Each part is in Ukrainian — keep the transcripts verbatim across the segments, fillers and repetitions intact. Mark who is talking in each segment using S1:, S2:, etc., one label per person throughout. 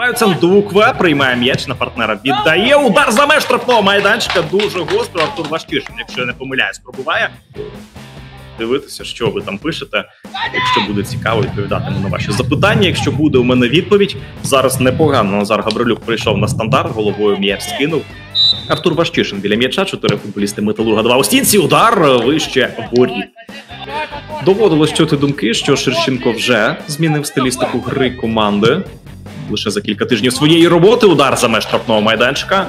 S1: Баються Дукве, приймає м'яч на партнера, віддає, удар за меж штрафного майданчика, дуже гостро, Артур Вашчишин, якщо я не помиляюсь, пробуває. Дивитися, що ви там пишете, якщо буде цікаво, відповідатиму на ваші запитання. Якщо буде у мене відповідь, зараз непогано Назар Гаврилюк прийшов на стандарт, головою м'яч скинув. Артур Вашчишин біля м'яча, чотири футболісти Металурга, два у стінці, удар вище воріт. Доводилось чути думки, що Шерщенко вже змінив стилістику гри команди. Лише за кілька тижнів своєї роботи удар за меж штрафного майданчика.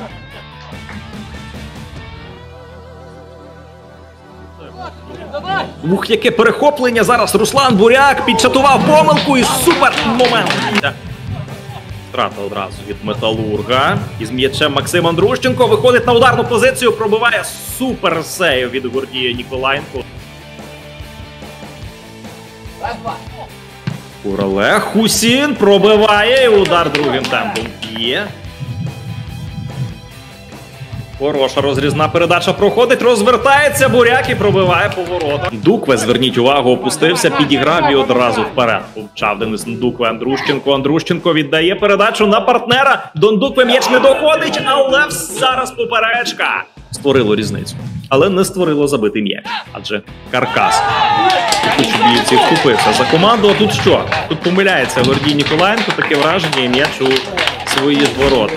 S1: Ух, яке перехоплення! Зараз Руслан Буряк підчатував помилку і супер момент! Втрата одразу від Металурга. Із м'ячем Максим Андрущенко виходить на ударну позицію, пробиває супер сейв від Гордія Ніколаєнко. Курале, Хусін пробиває і удар другим темпом є. Хороша розрізна передача проходить, розвертається Буряк і пробиває поворота. Дукве, зверніть увагу, опустився, підіграв і одразу вперед. Повчав Денис Ндукве Андрущенко. Андрущенко віддає передачу на партнера. До Ндукве м'яч не доходить, але зараз поперечка. Створило різницю, але не створило забитий м'яч. Адже Каркас у Кучубіївці вступився за команду. А тут що? Тут помиляється Гордій Ніколаєнко, таке враження, і м'яч у свої ж ворота.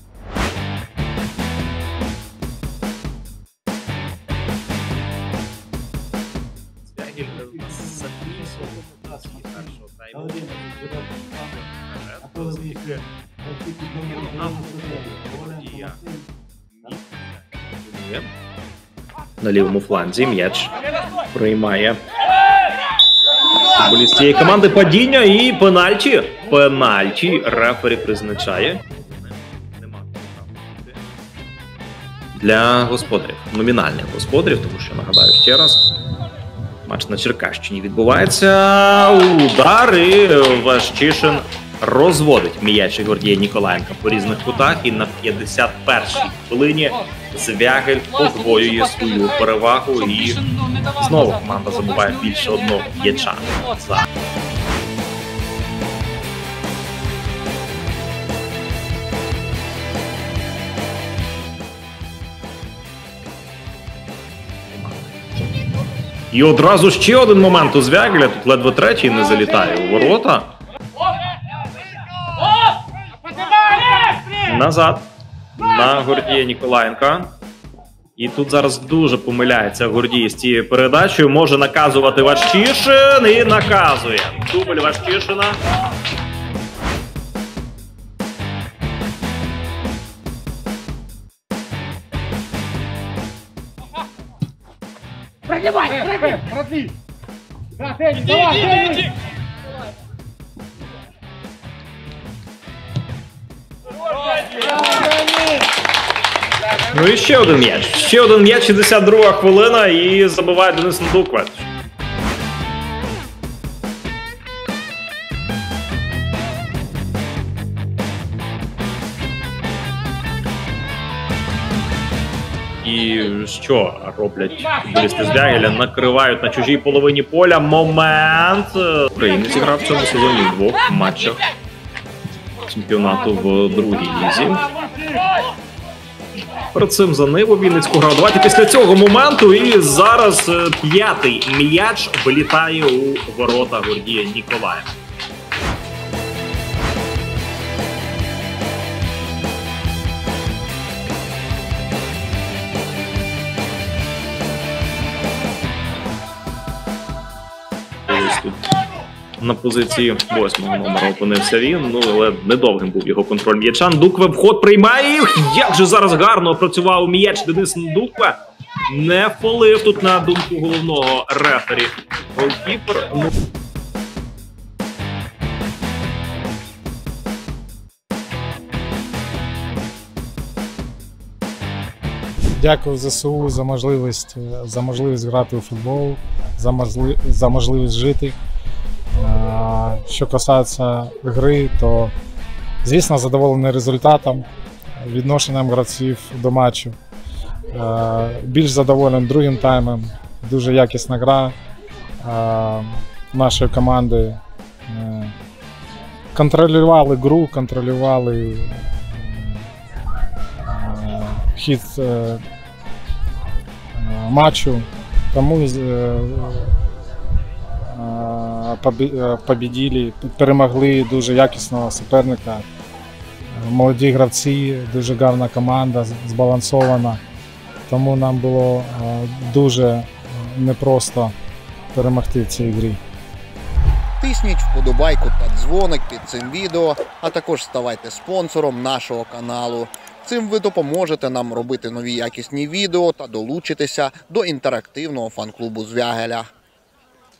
S1: На лівому фланзі м'яч приймає футболіст цієї команди, падіння і пенальті. Пенальті рефері призначає. Для господарів, номінальних господарів, тому що, нагадаю ще раз, матч на Черкащині відбувається. Удар і Вашчишин розводить м'яч Гордія Ніколаєнка по різних кутах, і на п'ятдесят першій хвилині Звягель подвоює свою перевагу, і знову команда забуває більше одного м'яча. І одразу ще один момент у Звягеля, тут ледве третій не залітає у ворота. Назад на Гордія Ніколаєнка. І тут зараз дуже помиляється Гордій з цією передачею. Може наказувати Вашчишин і наказує. Дубль Вашчишина.
S2: Прогибай! Братли! Иди, иди, иди!
S1: Ну і ще один м'яч. Ще один м'яч, шістдесят друга хвилина, і забиває Денис Ндукве. І що роблять футболісти Звягеля? Накривають на чужій половині поля. Момент! Українець грав в цьому сезоні в двох матчах чемпіонату в другій лізі. Перед цим за Ниву Вінницьку грав. Давайте після цього моменту, і зараз п'ятий м'яч вилітає у ворота Гордія Ніколаєнка. Тут на позиції восьмого номера опинився він, ну але недовгим був його контроль м'яча. Ндукве вход приймає. Як же зараз гарно опрацював м'яч Денис Ндукве. Не фолив тут, на думку головного рефері. Голкіпер.
S3: Дякую ЗСУ за можливість, за можливість грати у футбол, за, можли, за можливість жити. Що касається гри, то, звісно, задоволений результатом, відношенням гравців до матчу. Більш задоволений другим таймом, дуже якісна гра нашої команди. контролювали гру, контролювали е, хід е, е, матчу, тому е, е, побі- е, побіділи, перемогли дуже якісного суперника. Молоді гравці, дуже гарна команда, збалансована, тому нам було е, дуже непросто перемогти в цій грі.
S4: Тисніть вподобайку та дзвоник під цим відео, а також ставайте спонсором нашого каналу. Цим ви допоможете нам робити нові якісні відео та долучитися до інтерактивного фан-клубу Звягеля.